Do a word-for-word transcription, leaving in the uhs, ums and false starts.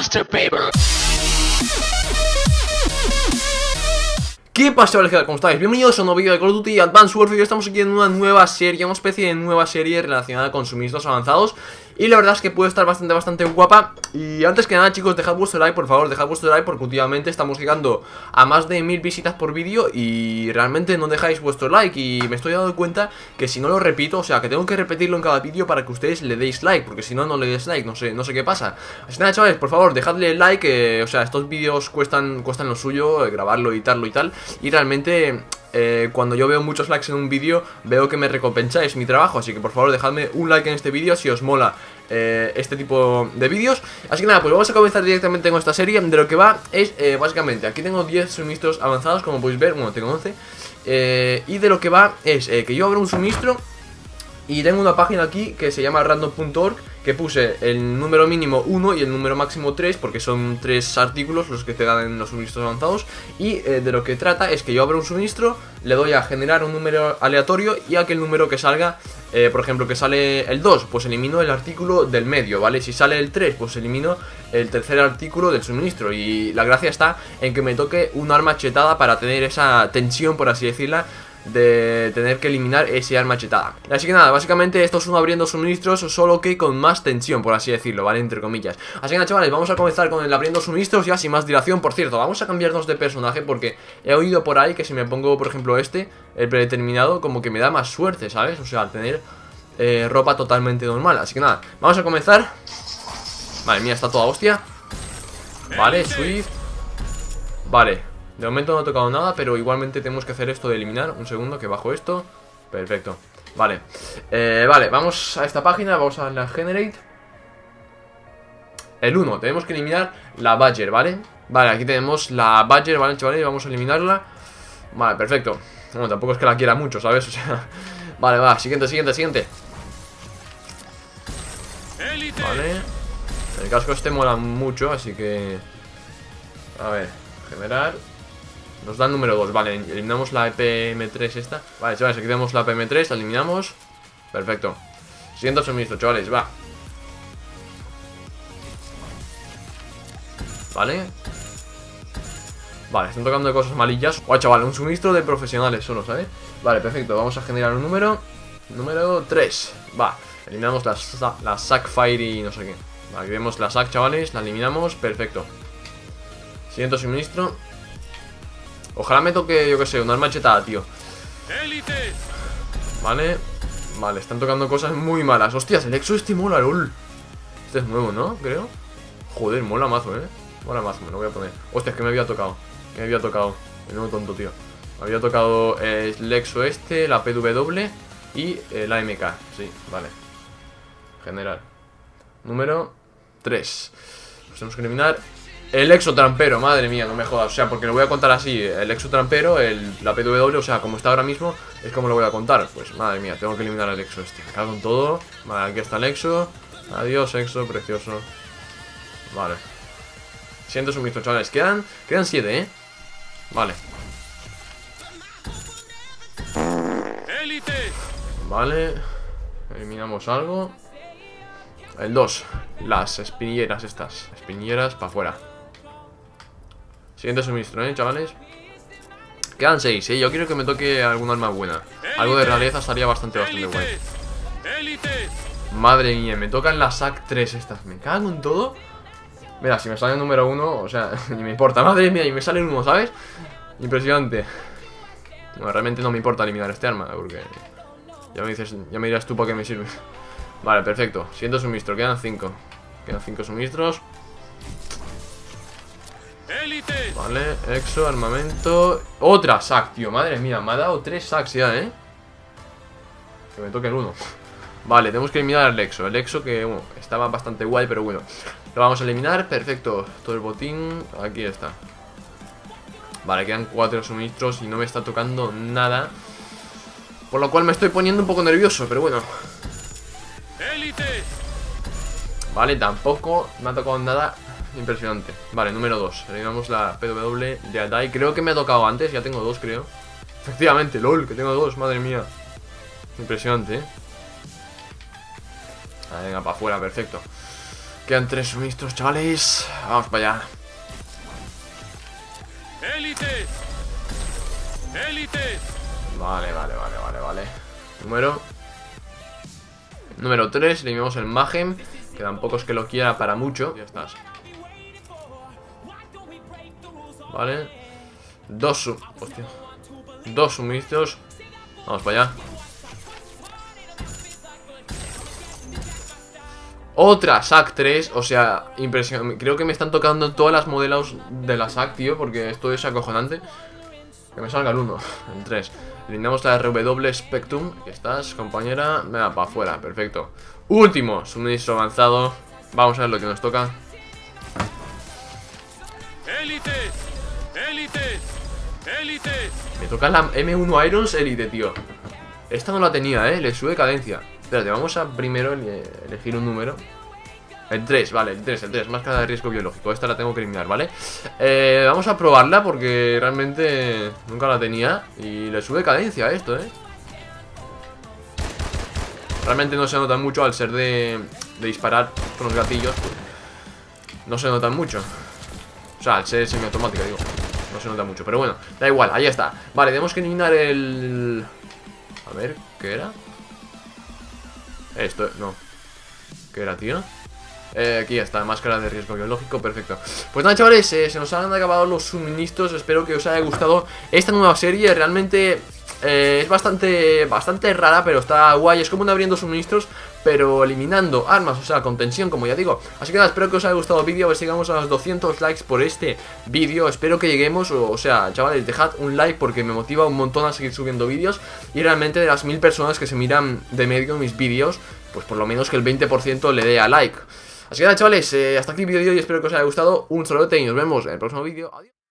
Master Paper. ¿Qué pasa, chavales? ¿Cómo estáis? Bienvenidos a un nuevo vídeo de Call of Duty Advanced Warfare. Estamos aquí en una nueva serie, una especie de nueva serie relacionada con suministros avanzados. Y la verdad es que puede estar bastante, bastante guapa. Y antes que nada, chicos, dejad vuestro like, por favor, dejad vuestro like, porque últimamente estamos llegando a más de mil visitas por vídeo y realmente no dejáis vuestro like. Y me estoy dando cuenta que si no lo repito, o sea, que tengo que repetirlo en cada vídeo para que ustedes le deis like, porque si no, no le deis like, no sé, no sé qué pasa. Así que nada, chavales, por favor, dejadle like, eh, o sea, estos vídeos cuestan, cuestan lo suyo, eh, grabarlo, editarlo y tal. Y realmente... Eh, cuando yo veo muchos likes en un vídeo, veo que me recompensáis mi trabajo. Así que por favor dejadme un like en este vídeo si os mola eh, este tipo de vídeos. Así que nada, pues vamos a comenzar directamente con esta serie. De lo que va es, eh, básicamente, aquí tengo diez suministros avanzados, como podéis ver. Bueno, tengo once eh, y de lo que va es eh, que yo abro un suministro y tengo una página aquí que se llama random punto org, que puse el número mínimo uno y el número máximo tres, porque son tres artículos los que te dan en los suministros avanzados. Y eh, de lo que trata es que yo abro un suministro, le doy a generar un número aleatorio y aquel número que salga, eh, por ejemplo, que sale el dos, pues elimino el artículo del medio, ¿vale? Si sale el tres, pues elimino el tercer artículo del suministro. Y la gracia está en que me toque un arma chetada para tener esa tensión, por así decirla, de tener que eliminar ese arma chetada. Así que nada, básicamente esto es uno abriendo suministros, solo que con más tensión, por así decirlo, ¿vale? Entre comillas. Así que nada, chavales, vamos a comenzar con el abriendo suministros ya sin más dilación. Por cierto, vamos a cambiarnos de personaje porque he oído por ahí que si me pongo, por ejemplo, este, el predeterminado, como que me da más suerte, ¿sabes? O sea, al tener eh, ropa totalmente normal. Así que nada, vamos a comenzar. Madre mía, está toda hostia. Vale, Swift. Vale. De momento no he tocado nada, pero igualmente tenemos que hacer esto de eliminar. Un segundo, que bajo esto. Perfecto, vale, eh, vale, vamos a esta página, vamos a la Generate. El uno, tenemos que eliminar la Badger, ¿vale? Vale, aquí tenemos la Badger, ¿vale, chavales? Vamos a eliminarla. Vale, perfecto. Bueno, tampoco es que la quiera mucho, ¿sabes? O sea, vale, va, siguiente, siguiente, siguiente. Vale. El casco este mola mucho, así que... A ver, generar. Nos da el número dos, vale, eliminamos la E P M tres esta. Vale, chavales, aquí tenemos la E P M tres, la eliminamos. Perfecto. Siguiente suministro, chavales, va. Vale. Vale, están tocando de cosas malillas. Guay, chaval, un suministro de profesionales solo, ¿sabes? Vale, perfecto, vamos a generar un número. Número tres, va. Eliminamos la, la Sack Fire y no sé qué. Vale, aquí vemos la Sack, chavales, la eliminamos, perfecto. Siguiente suministro. Ojalá me toque, yo que sé, una arma chetada, tío. Vale. Vale, están tocando cosas muy malas. Hostias, el Exo este mola, lol. Este es nuevo, ¿no? Creo. Joder, mola mazo, ¿eh? Mola mazo, me lo voy a poner. Hostia, es que me había tocado. Me había tocado. Menudo tonto, tío. Me había tocado eh, el Exo este, la P W y el A M K. Sí, vale. General. Número tres. Pues tenemos que eliminar el Exo trampero, madre mía, no me jodas. O sea, porque lo voy a contar así. El Exo trampero, el, la P W, o sea, como está ahora mismo, es como lo voy a contar. Pues madre mía, tengo que eliminar al Exo este. Me cago en todo. Vale, aquí está el Exo. Adiós, Exo, precioso. Vale. Siento suministro, chavales. Quedan, quedan siete, ¿eh? Vale. Vale. Eliminamos algo. El dos. Las espinilleras estas. Espinilleras para afuera. Siguiente suministro, ¿eh, chavales? Quedan seis, ¿eh? Yo quiero que me toque algún arma buena. Algo de rareza estaría bastante, bastante guay. Madre mía, me tocan las Sack tres estas. Me cago en todo. Mira, si me sale el número uno, o sea, ni me importa. Madre mía, y me sale el uno, ¿sabes? Impresionante. Bueno, realmente no me importa eliminar este arma, porque... Ya me dices, ya me dirás tú para qué me sirve. Vale, perfecto. Siguiente suministro, quedan cinco. Quedan cinco suministros. Vale, Exo, armamento. Otra Sack, tío, madre mía. Me ha dado tres Sacks ya, ¿eh? Que me toque el uno. Vale, tenemos que eliminar al Exo. El Exo que, bueno, estaba bastante guay, pero bueno. Lo vamos a eliminar, perfecto. Todo el botín, aquí está. Vale, quedan cuatro suministros y no me está tocando nada. Por lo cual me estoy poniendo un poco nervioso, pero bueno. Vale, tampoco me ha tocado nada impresionante. Vale, número dos. Eliminamos la P W de Adai. Creo que me ha tocado antes, ya tengo dos, creo. Efectivamente, lol, que tengo dos, madre mía. Impresionante, ¿eh? Ah, venga, para afuera, perfecto. Quedan tres suministros, chavales. Vamos para allá. ¡Élite! ¡Élite! Vale, vale, vale, vale, vale. Número Número tres, eliminamos el Mayhem. Quedan pocos que lo quiera para mucho. Ya estás. Vale. Dos su... Hostia. Dos suministros. Vamos para allá. Otra S A C tres, o sea, impresionante. Creo que me están tocando todas las modelos de la S A C, tío, porque esto es acojonante. Que me salga el uno, el tres. Eliminamos la R W Spectrum. Aquí estás, compañera. Venga, para afuera, perfecto. Último suministro avanzado. Vamos a ver lo que nos toca. ¡Élite! ¡Élite! ¡Élite! Me toca la M uno Irons Elite, tío. Esta no la tenía, eh, le sube cadencia. Espérate, vamos a primero ele elegir un número. El tres, vale, el tres, el tres, máscara de riesgo biológico. Esta la tengo que eliminar, ¿vale? Eh, vamos a probarla porque realmente nunca la tenía. Y le sube cadencia a esto, ¿eh? Realmente no se nota mucho al ser de, de disparar con los gatillos. No se nota mucho. O sea, al ser semiautomática, digo. No se nota mucho, pero bueno, da igual, ahí está. Vale, tenemos que eliminar el... A ver, ¿qué era? Esto, no. ¿Qué era, tío? Eh, aquí está, máscara de riesgo biológico, perfecto. Pues nada, chavales, eh, se nos han acabado los suministros. Espero que os haya gustado esta nueva serie. Realmente eh, es bastante bastante rara, pero está guay. Es como un abriendo suministros, pero eliminando armas, o sea, con tensión, como ya digo. Así que nada, espero que os haya gustado el vídeo. A ver si llegamos a los doscientos likes por este vídeo. Espero que lleguemos, o, o sea, chavales, dejad un like porque me motiva un montón a seguir subiendo vídeos. Y realmente de las mil personas que se miran de medio mis vídeos, pues por lo menos que el veinte por ciento le dé a like. Así que nada, chavales, eh, hasta aquí el vídeo de hoy. Espero que os haya gustado. Un saludo y nos vemos en el próximo vídeo. Adiós.